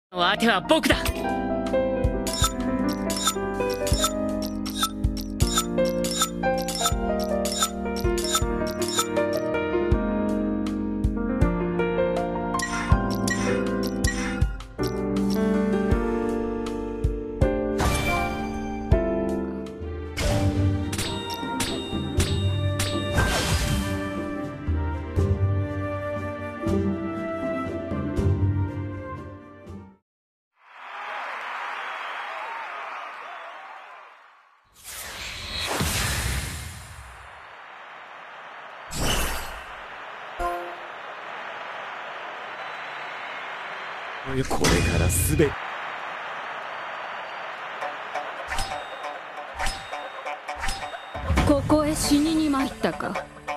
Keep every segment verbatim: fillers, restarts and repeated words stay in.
相手は僕だ。 これからすべここへ死にに参ったか。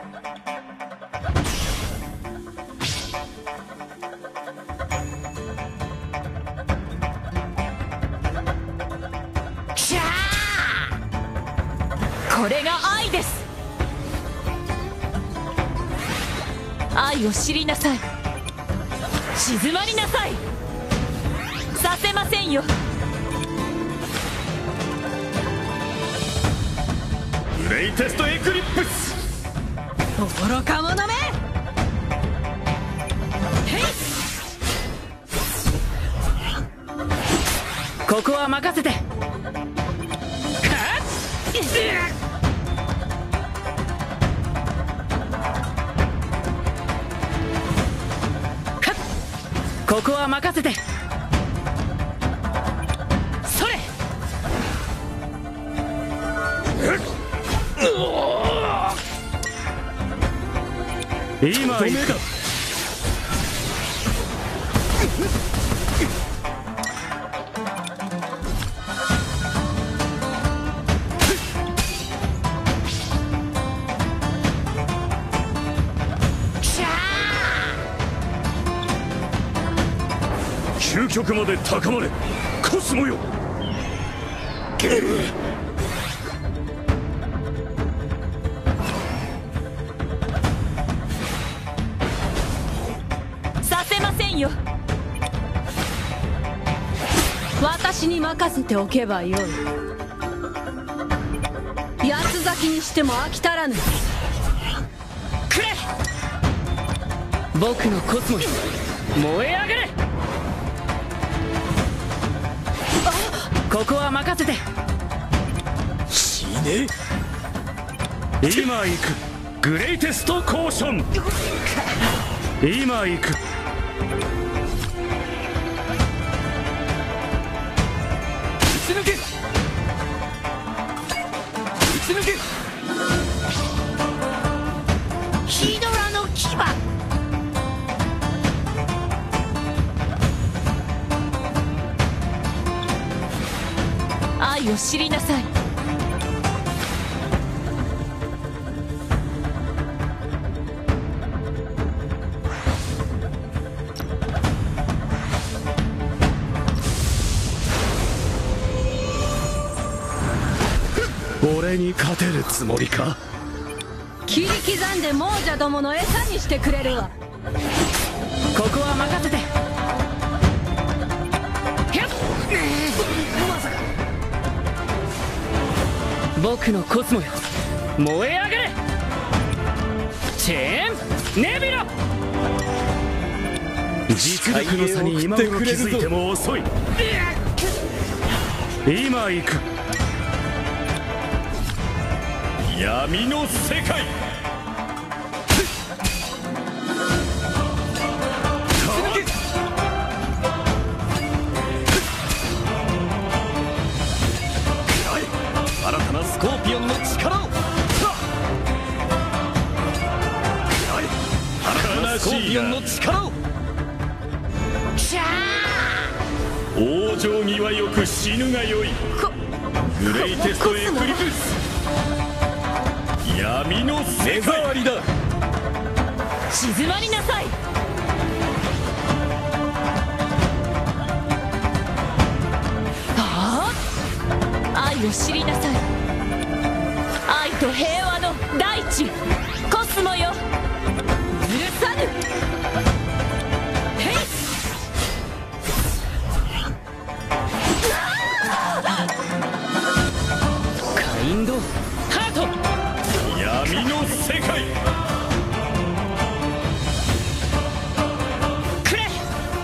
きゃー！これが愛です。愛を知りなさい。静まりなさい。させませんよ。 グレイテストエクリップス。 愚か者め。へい。ここは任せて。ここは任せて。それ。 今行く。究極まで高まれコスモよ。 させませんよ。 私に任せておけばよい。八つ咲きにしても飽き足らぬ。 くれ。僕のコスモよ、燃え上がれ。ここは任せて。 死ね。今行く。グレイテストコーション。今行く。打ち抜け。打ち抜け。 ヒドラの牙。愛を知りなさい。 俺に勝てるつもりか。 切り刻んで亡者どもの餌にしてくれるわ。 ここは任せて。僕のコスモよ、燃え上がれ。チェーンネビロ。 実力の差に今頃気づいても遅い。今行く。闇の世界。新たなスコーピオンの力を。新たなスコーピオンの力を。往生際よく死ぬがよい。グレイテストエクリプス。闇の世界だ。 静まりなさい。ああ、愛を知りなさい。愛と平和の大地コスモよ、許さぬ。へい。 世界。 くれ。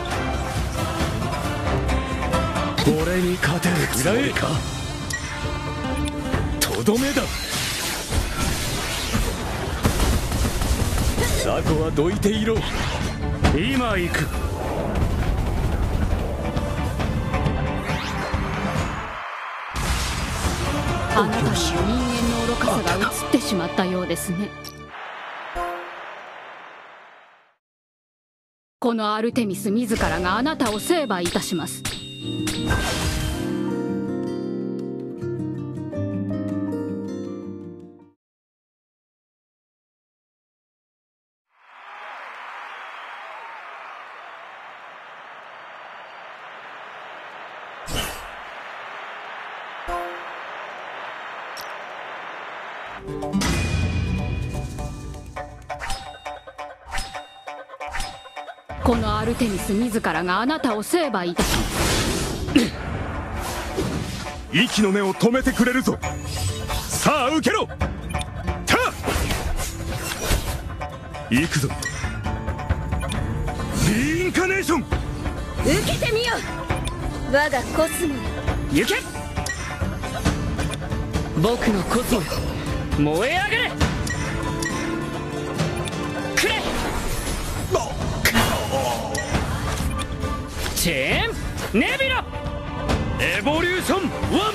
俺に勝てるつもりか。とどめだ。雑魚はどいていろ。今行く。 あなたには人間の愚かさが移ってしまったようですね。このアルテミス自らがあなたを成敗いたします。このアルテミス自らがあなたを成敗いたします。 息の根を止めてくれるぞ。さあ受けろ。た行くぞ。リインカネーション。 受けてみよ。我がコスモ。 行け。僕のコスモよ、燃え上がれ。くれ。チェーンネビラエボリューションワン。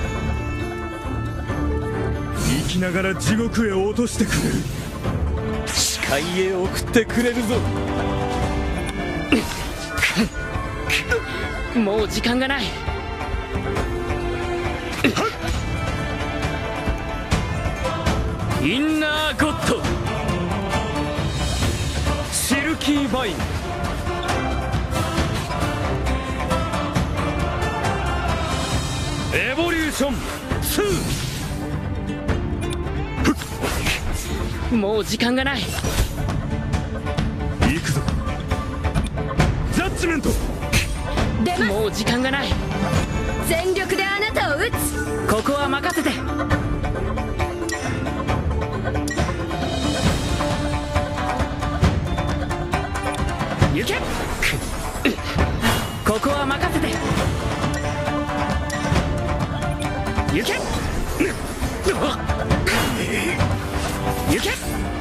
生きながら地獄へ落としてくれる。視界へ送ってくれるぞ。 もう時間がない。インナーゴッドシルキーバイン。エボリューションツー。もう時間がない。 行くぞ。ジャッジメント。 出ます。 もう時間がない。 全力であなたを撃つ。 ここは任せて。行け。ここは任せて。行け。行け。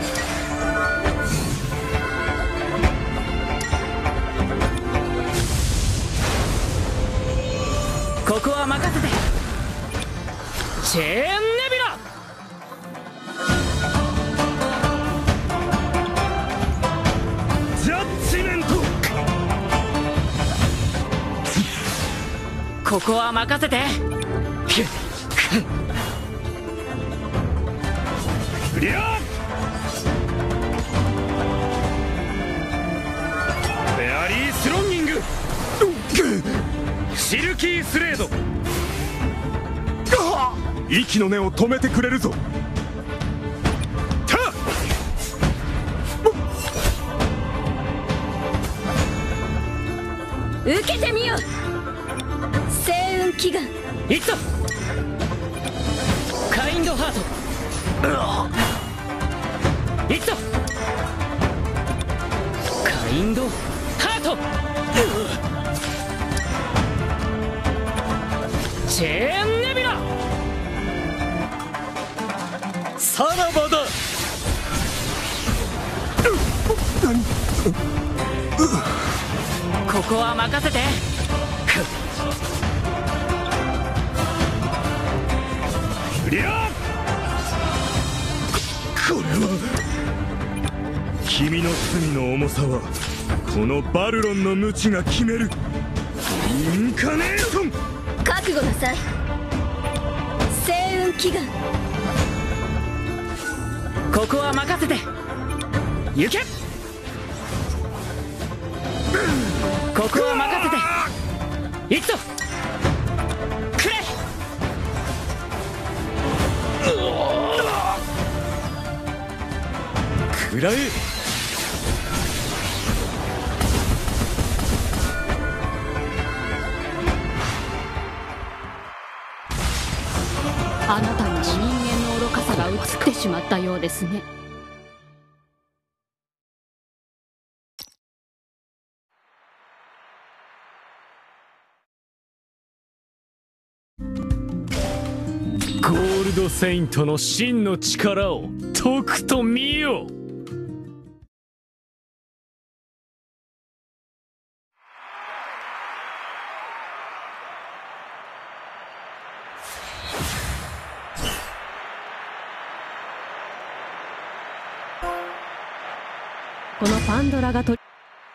ここは任せて。チェーンネビラジャッジメント。 ここは任せて。 クリア。フェアリースロンギングシルキースレード。息の根を止めてくれるぞ。た受けてみよ。星雲祈願。 いくぞ。カインドハート。いくぞ。カインドハート。チェーンネビラさらばだ。ここは任せて。 クリア。これは君の罪の重さはこのバルロンの無知が決める。インカネーション。 覚悟なさい。星雲祈願。 ここは任せて。行け。ここは任せて。行くぞ。くれ。 食らえ。 あなたには人間の愚かさが移ってしまったようですね。 ゴールドセイントの真の力をとくと見よ。 このパンドラがと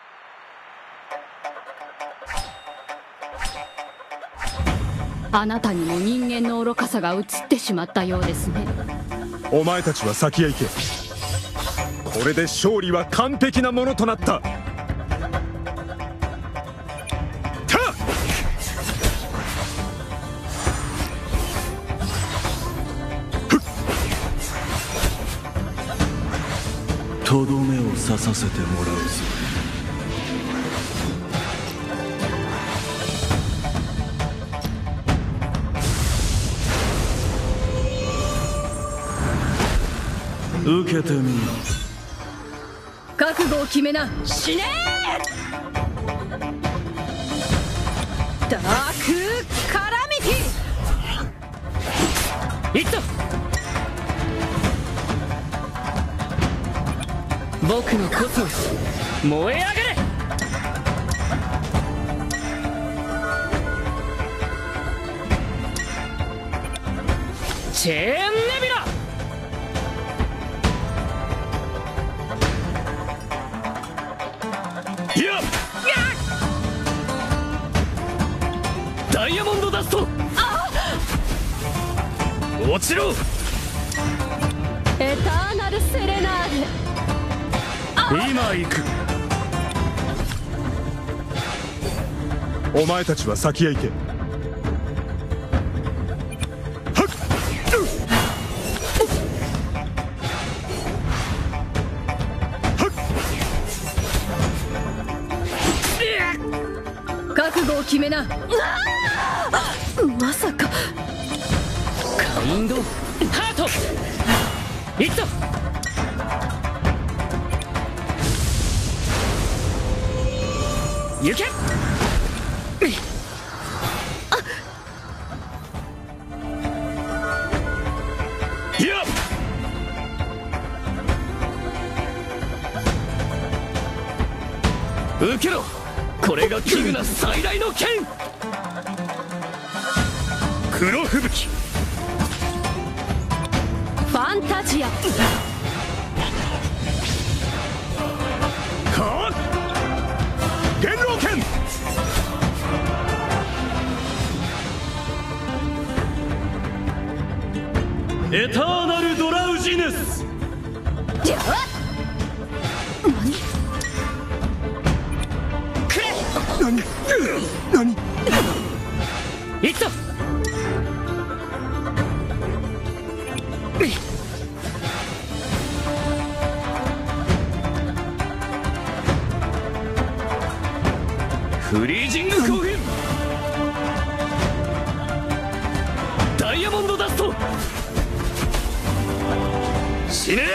あなたにも人間の愚かさが移ってしまったようですね。 お前たちは先へ行け。これで勝利は完璧なものとなった。 とどめを刺させてもらうぞ。受けてみよ。 覚悟を決めな。 死ねーダークカラミティ。いった僕のコスモス燃え上がれ。チェーンネビラ。いやダイヤモンドダスト。落ちろ。 エターナルセレナーデ。 今行く。 お前たちは先へ行け。 覚悟を決めな。まさかカインドハート。いった行け。 いや受けろ。これがキグナ最大の剣。黒吹雪。 ファンタジア。 か元老剣。 エターナルドラウジネス。 じゃあ何くれ。 何何いったフリージング光源。ダイヤモンドダスト。死ね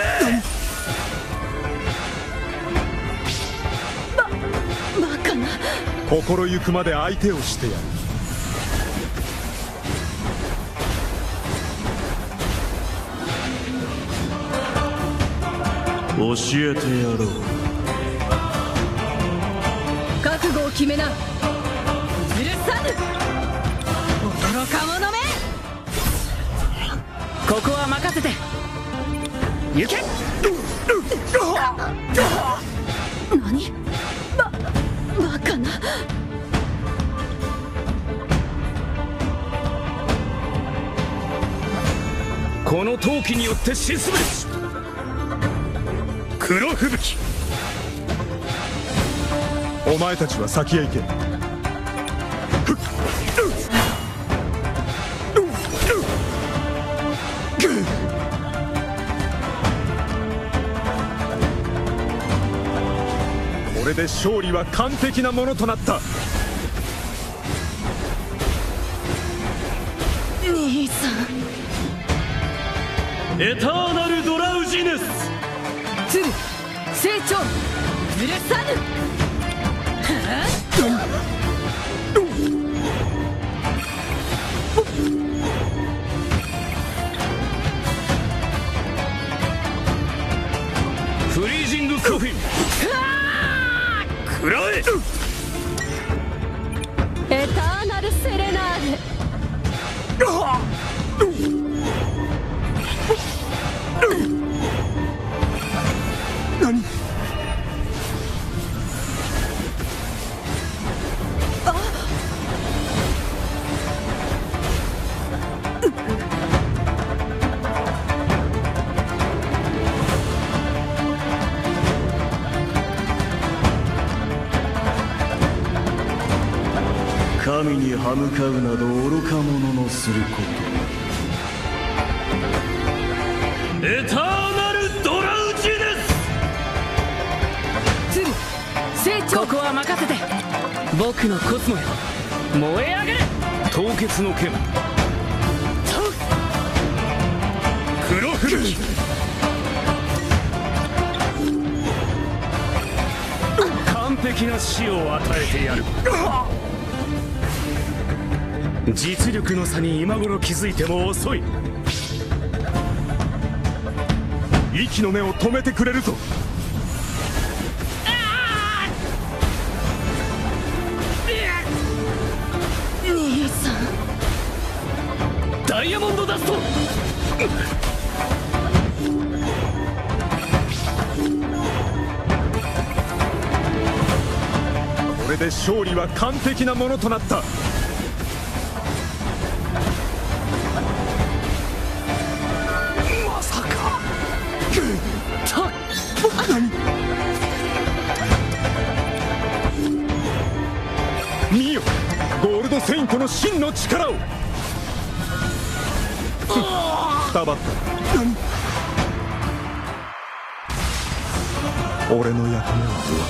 バカな。 心ゆくまで相手をしてやる。 教えてやろう。 覚悟を決めな。 許さぬ愚か者め。ここは任せて行け。 何ババカな。 この闘気によって死すべし。黒吹雪。 お前たちは先へ行け。これで勝利は完璧なものとなった。 兄さん。 エターナルドラウジネス。 鶴成長許さぬ。 何？ 神に歯向かうなど愚か者のすること。エターナルドラウジです。 鶴成長、ここは任せて。僕のコスモよ、燃え上がれ。 凍結の剣黒吹雪。完璧な死を与えてやる。実力の差に今頃気づいても遅い。 息の根を止めてくれるぞ。 兄さん、 ダイヤモンドダスト。 これで勝利は完璧なものとなった。まさか。見よ、ゴールドセイントの真の力を。くたばった。俺の役目は終わった。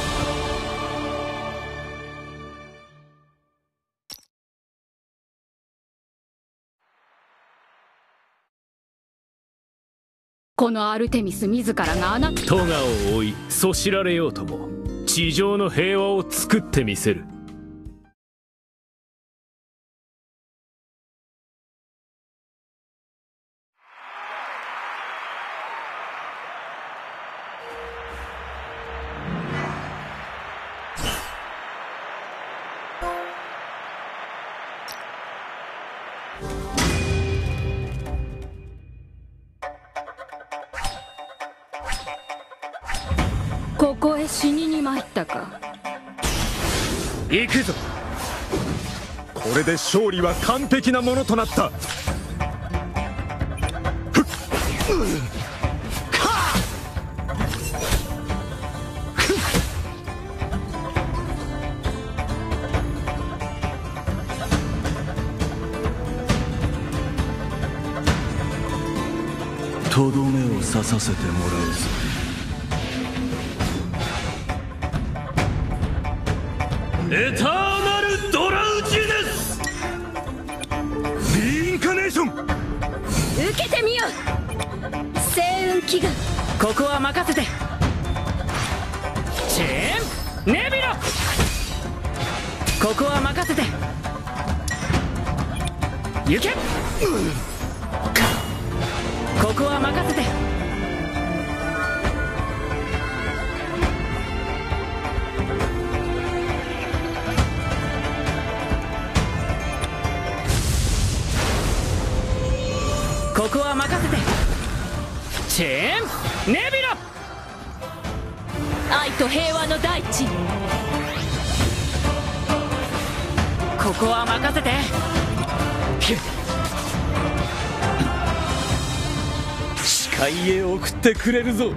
このアルテミス自らがあなたトガを追いそしられようとも地上の平和を作ってみせる。 ここへ死にに参ったか。 行くぞ。 これで勝利は完璧なものとなった。 とどめを刺させてもらうぞ。 エターナルドラウジです。 リインカネーション。 受けてみよ。星雲祈願。 ここは任せて。チェーンネビロ。ここは任せて。行け。ここは任せて。ここは任せて。チェーンネビロ。愛と平和の大地。ここは任せて。 海へ送ってくれるぞ。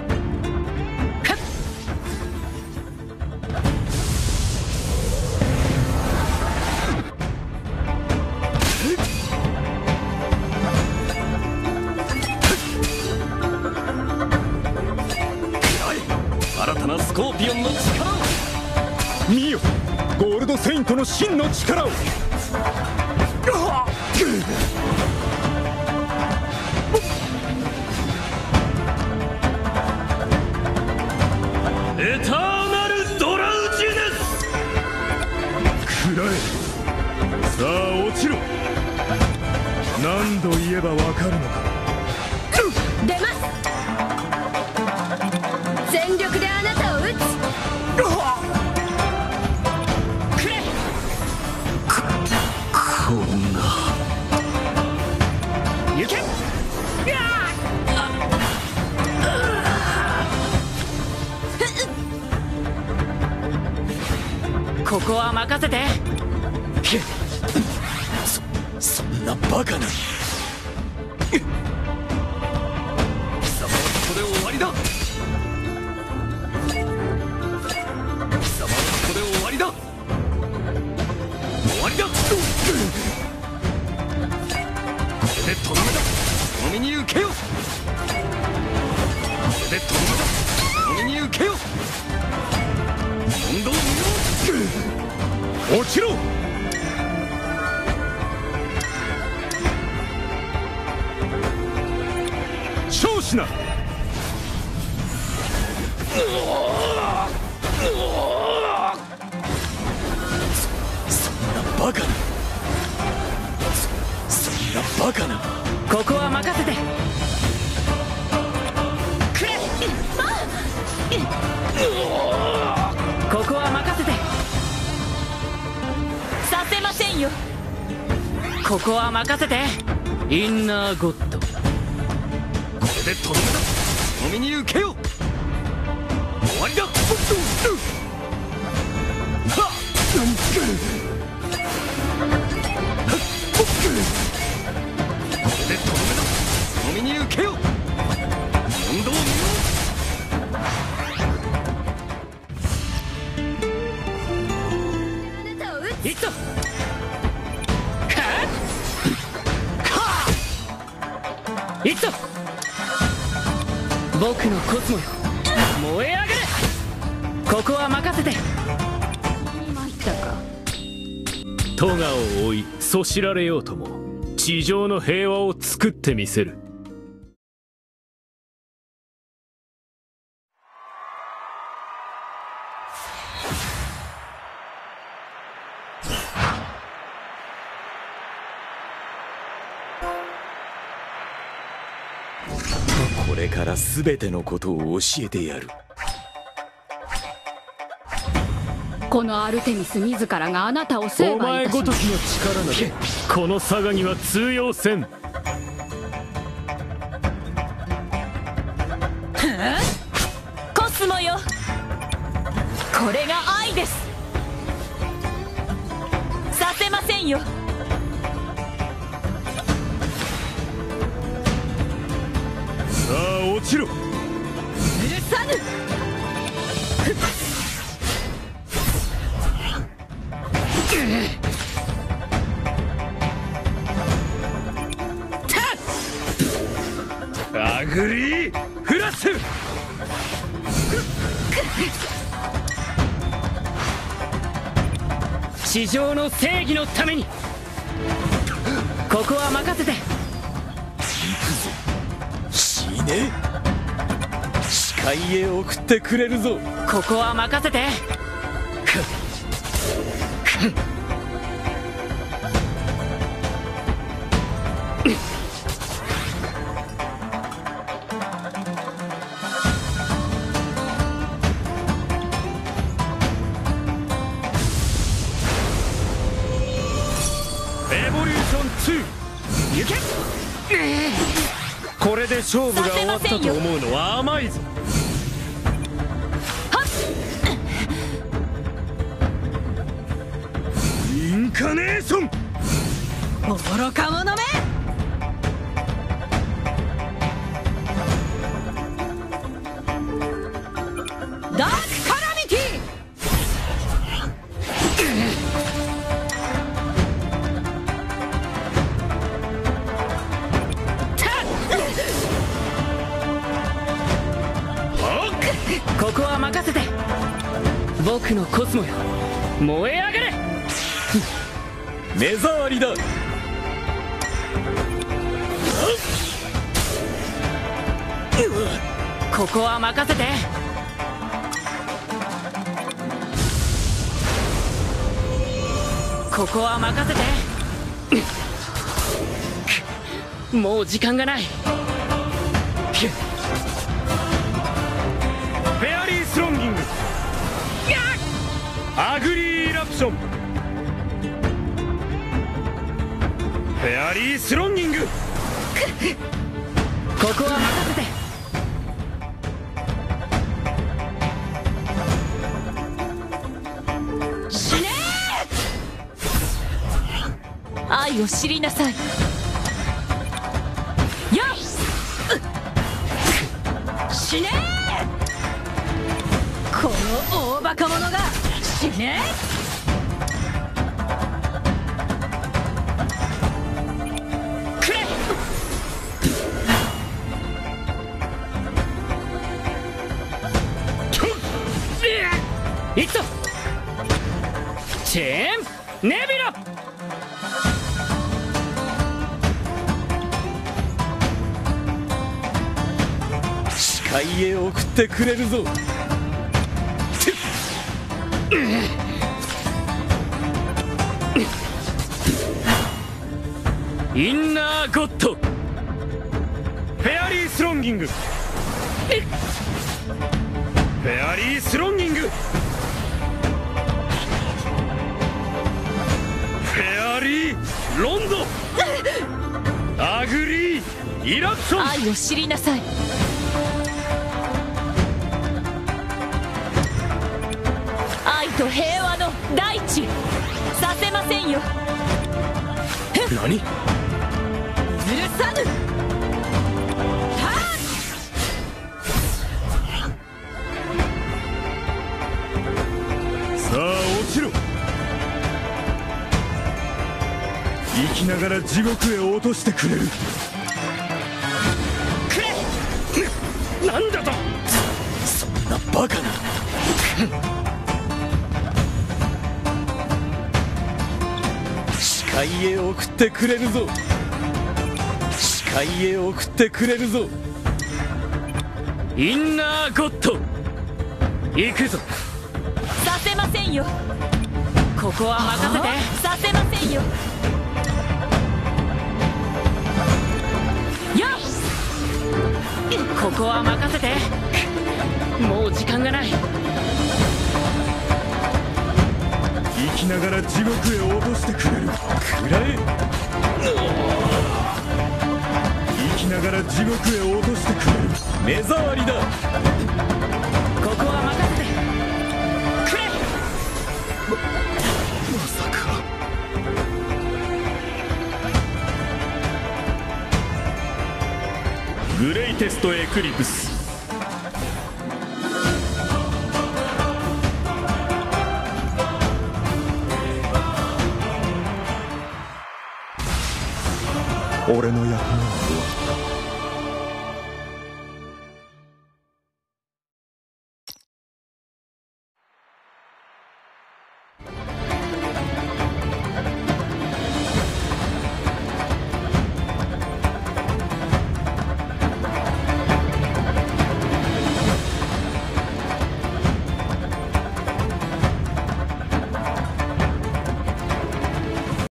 新たなスコーピオンの力を。 見よ、ゴールドセイントの真の力を。 エターナルドラウジです。 食らえ。さあ落ちろ。何度言えばわかるのか。 出ます。全力であなたを撃つ。 くれ。 こんなこは任せて。 そそんなバカな。貴様はここで終わりだ。貴様はここで終わりだ。終わりだ。これでとどめだ。飲みに受けよ。これでとどめだ。飲みに受けよ。問答無用。落ちろ。勝しな。そそんなバカな。そそんなバカな。 ここは任せて。くれ。ここは任せて。させませんよ。ここは任せて。インナーゴッド。 これでとどめだ。飲みに受けよ。終わりだ。はっ。これでとどめだ。飲みに受けよ。問答無ヒット。ヒット。僕のコスモよ、燃え上がれ。ここは任せて。 参ったか。 トガを追いそしられようとも地上の平和を作ってみせる。 これから全てのことを教えてやる。 このアルテミス自らがあなたを成お前敗いたします。 ごときの力などこの佐賀には通用せん。 コスモよ、これが愛です。させませんよ。 さあ落ちろ。 許さぬ。 アグリーフラッシュ。 地上の正義のために。ここは任せて。 死ね。視界へ送ってくれるぞ。 ここは任せて。 エボリューションツー。行け。これで勝負が終わったと思うのは甘いぞ。インカネーション。 愚か者め。ダークカラミティ。ここは任せて。僕のコスモよ、燃え上がれ。 目障りだ。 ここは任せて。ここは任せて。もう時間がない。 フェアリースロンギング。アグリーラプション。フェアリースロンギング。 ここは任せて。死ね愛を知りなさい。やっ死ねー、この大バカ者が死ねー、くれ行くぞチェーンネビラ。 視界へ送ってくれるぞ。 インナーゴッドフェアリースロンギング。フェアリースロンギング。フェアリーロンド。アグリーイラプション。 愛を知りなさい。愛と平和の大地させませんよ。 何？ 許さぬ。 さあ落ちろ。生きながら地獄へ落としてくれる。 くれ。なんだとそんなバカな。視界へ送ってくれるぞ。視界へ送ってくれるぞ。 インナーゴッド行くぞ。 させませんよ。ここは任せて。させませんよ。やっここは任せて。もう時間がない。 生きながら地獄へ落としてくれる。くらえ。生きながら地獄へ落としてくれる。目障りだ。 ここは任せてくれ。 まさか。グレイテストエクリプス。俺の役目は終わった。